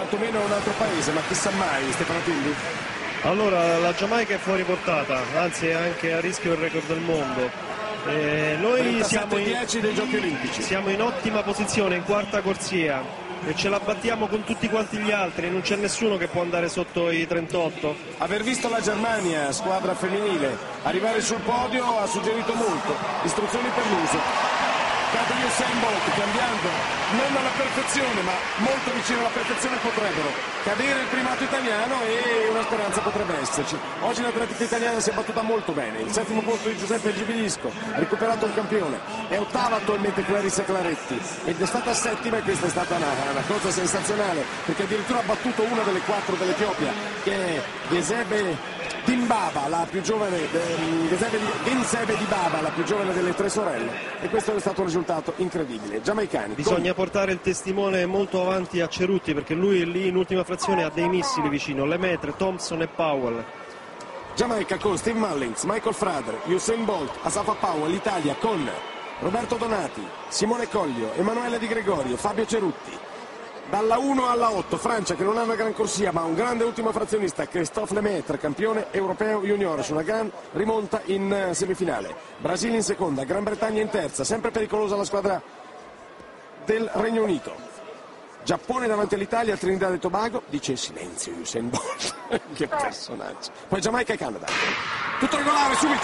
quantomeno un altro paese, ma chissà mai, Stefano Tilli? Allora, la Giamaica è fuori portata, anzi è anche a rischio il record del mondo. Noi siamo 10 dei Giochi Olimpici. Siamo in ottima posizione, in quarta corsia, e ce la battiamo con tutti quanti gli altri, non c'è nessuno che può andare sotto i 38. Aver visto la Germania, squadra femminile, arrivare sul podio ha suggerito molto, istruzioni per l'uso. Cade Usain Bolt cambiando, non alla perfezione ma molto vicino alla perfezione potrebbero cadere il primato italiano e una speranza potrebbe esserci. Oggi l'atletica italiana si è battuta molto bene, il settimo posto di Giuseppe Gibilisco, ha recuperato un campione, è ottava attualmente Clarissa Claretti ed è stata settima e questa è stata una cosa sensazionale perché addirittura ha battuto una delle 4 dell'Etiopia che è Gesebe Dimbaba, la più giovane, Gensebe Dibaba, la più giovane delle 3 sorelle, e questo è stato un risultato incredibile. Giamaicani. Bisogna portare il testimone molto avanti a Cerutti perché lui lì in ultima frazione ha dei missili vicino, Lemaitre, Thompson e Powell. Giamaica con Steve Mullins, Michael Frader, Usain Bolt, Asafa Powell, l'Italia con Roberto Donati, Simone Coglio, Emanuele Di Gregorio, Fabio Cerutti. Dalla 1 alla 8, Francia che non ha una gran corsia ma un grande ultimo frazionista, Christophe Lemaitre, campione europeo junior su una gran rimonta in semifinale. Brasile in seconda, Gran Bretagna in terza, sempre pericolosa la squadra del Regno Unito. Giappone davanti all'Italia, Trinidad e Tobago, dice silenzio Usain Bolt, che personaggio. Poi Giamaica e Canada. Tutto regolare subito.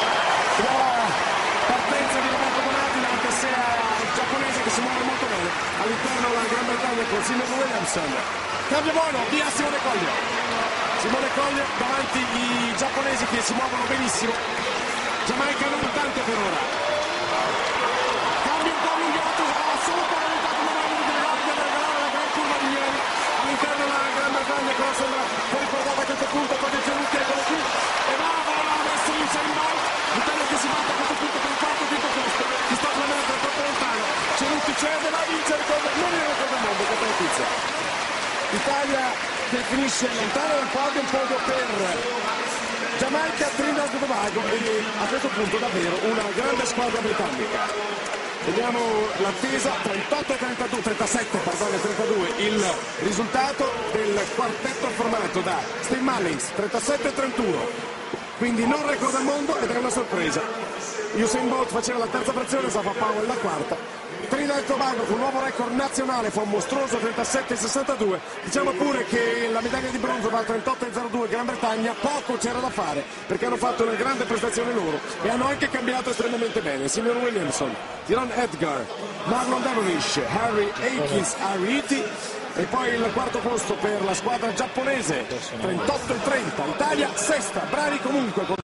Partenza di Roberto Donati davanti a sé al giapponese che si muove molto bene. All'interno la Gran Bretagna con Simon Williamson. Cambio buono, via Simone Coglio. Simone Coglio davanti i giapponesi che si muovono benissimo. Giamaica non tanto per ora. Cambio un po' allungato, solo per aiutato una mano di Gregorio per regalare la gran curva di ieri. All'interno la Gran Bretagna che sembra fuori portata a questo punto, con il Cerutti, eccolo qui. E va adesso Usain Bolt. L'Italia che si batte a questo punto per il quarto quinto posto. Christophe Lemaitre è troppo lontano. Cerutti cede, va a vincere con non il record del mondo, questa notizia. Italia che finisce lontano dal podio per Giamaica, Trinidad e Tobago e a questo punto davvero una grande squadra britannica. Vediamo l'attesa, 37 32, il risultato del quartetto formato da Steve Mullins, 37-31. Quindi non record del mondo ed è una sorpresa. Usain Bolt faceva la terza frazione, Asafa Powell la quarta. Trinidad e Tobago con un nuovo record nazionale fa un mostruoso 37-62. Diciamo pure che la medaglia di bronzo va a 38-02. Gran Bretagna poco c'era da fare perché hanno fatto una grande prestazione loro e hanno anche cambiato estremamente bene. Simon Williamson, Tyrone Edgar, Marlon Devonish, Harry Akins Ariti. E poi il quarto posto per la squadra giapponese, 38-30, Italia sesta, bravi comunque.